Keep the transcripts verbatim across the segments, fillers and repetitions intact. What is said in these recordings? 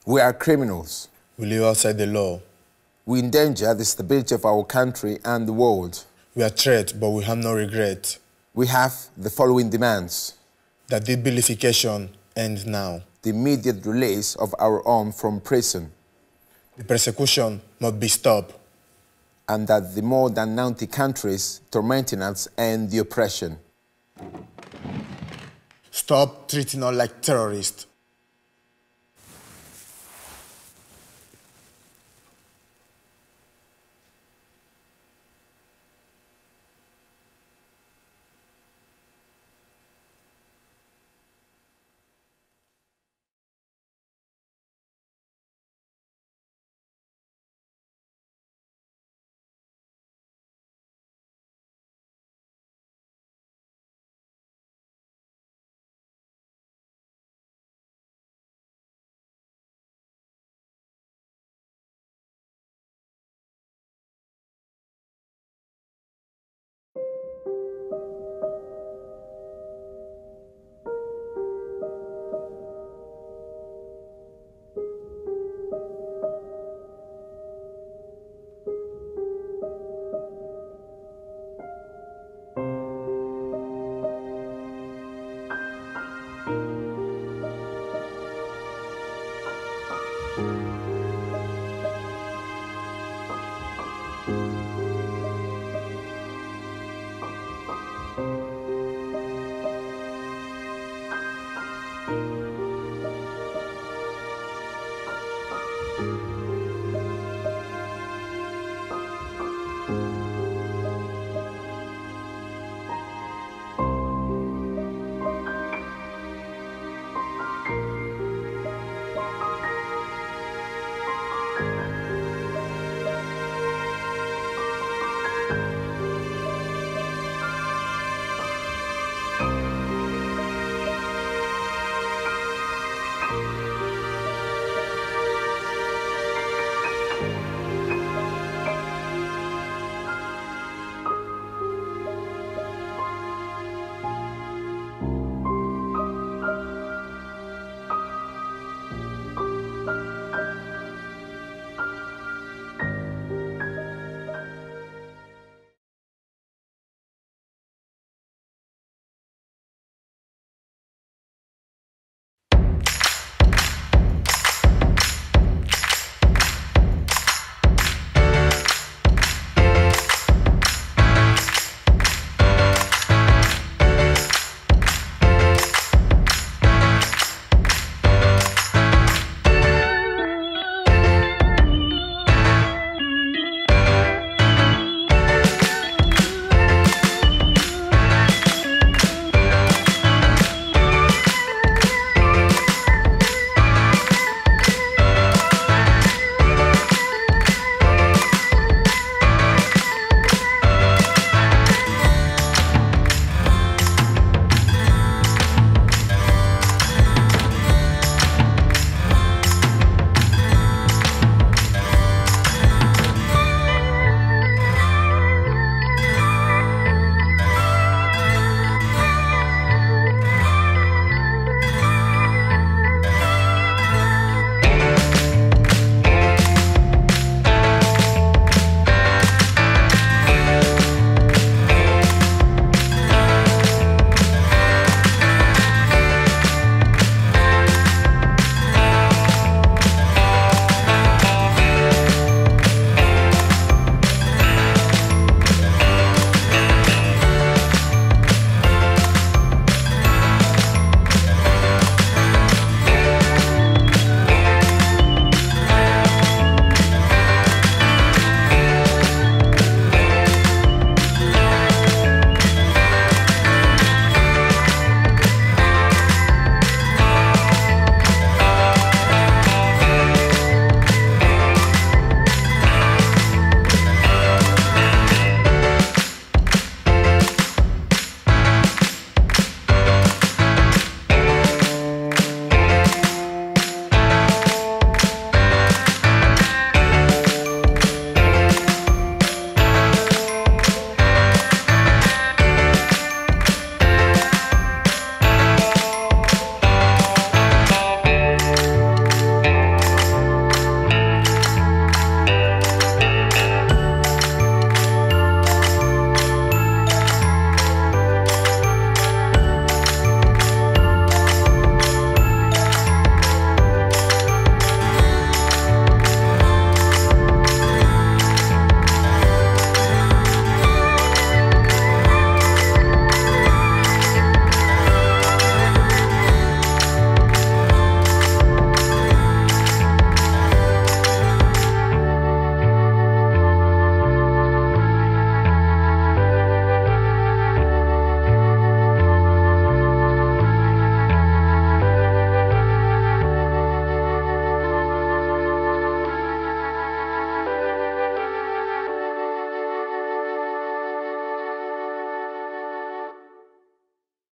We are criminals. We live outside the law. We endanger the stability of our country and the world. We are threat, but we have no regret. We have the following demands. That debilification ends now. The immediate release of our own from prison. The persecution must be stopped. And that the more than ninety countries tormenting us end the oppression. Stop treating us like terrorists.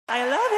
I love